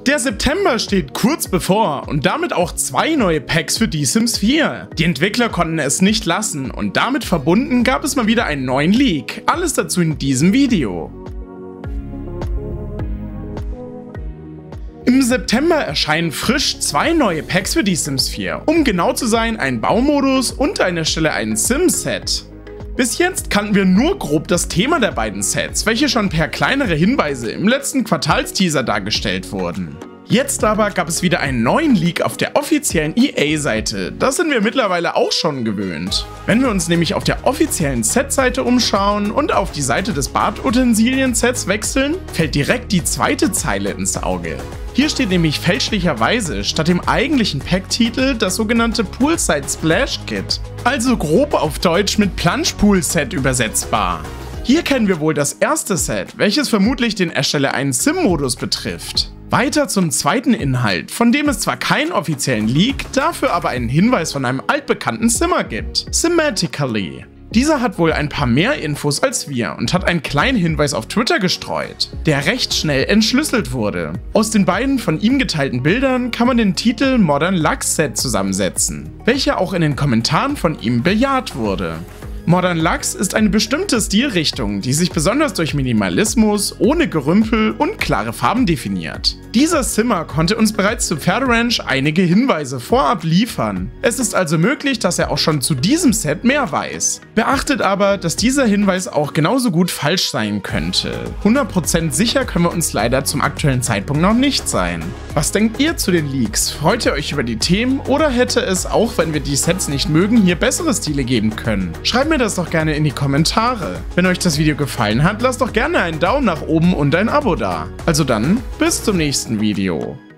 Der September steht kurz bevor und damit auch 2 neue Packs für Die Sims 4. Die Entwickler konnten es nicht lassen und damit verbunden gab es mal wieder einen neuen Leak. Alles dazu in diesem Video. Im September erscheinen frisch 2 neue Packs für Die Sims 4. Um genau zu sein, ein Baumodus und an der Stelle ein Sim-Set. Bis jetzt kannten wir nur grob das Thema der beiden Sets, welche schon per kleinere Hinweise im letzten Quartalsteaser dargestellt wurden. Jetzt aber gab es wieder einen neuen Leak auf der offiziellen EA-Seite, das sind wir mittlerweile auch schon gewöhnt. Wenn wir uns nämlich auf der offiziellen Set-Seite umschauen und auf die Seite des Badutensilien-Sets wechseln, fällt direkt die zweite Zeile ins Auge. Hier steht nämlich fälschlicherweise statt dem eigentlichen Pack-Titel das sogenannte Poolside Splash Kit, also grob auf Deutsch mit Plunge-Pool-Set übersetzbar. Hier kennen wir wohl das erste Set, welches vermutlich den Erstelle einen Sim-Modus betrifft. Weiter zum zweiten Inhalt, von dem es zwar keinen offiziellen Leak, dafür aber einen Hinweis von einem altbekannten Simmer gibt, Simatically. Dieser hat wohl ein paar mehr Infos als wir und hat einen kleinen Hinweis auf Twitter gestreut, der recht schnell entschlüsselt wurde. Aus den beiden von ihm geteilten Bildern kann man den Titel Modern Lux Set zusammensetzen, welcher auch in den Kommentaren von ihm bejaht wurde. Modern Lux ist eine bestimmte Stilrichtung, die sich besonders durch Minimalismus, ohne Gerümpel und klare Farben definiert. Dieser Simmer konnte uns bereits zu Pferderanch einige Hinweise vorab liefern. Es ist also möglich, dass er auch schon zu diesem Set mehr weiß. Beachtet aber, dass dieser Hinweis auch genauso gut falsch sein könnte. 100% sicher können wir uns leider zum aktuellen Zeitpunkt noch nicht sein. Was denkt ihr zu den Leaks? Freut ihr euch über die Themen oder hätte es, auch wenn wir die Sets nicht mögen, hier bessere Stile geben können? Schreibt mir das doch gerne in die Kommentare. Wenn euch das Video gefallen hat, lasst doch gerne einen Daumen nach oben und ein Abo da. Also dann, bis zum nächsten Video.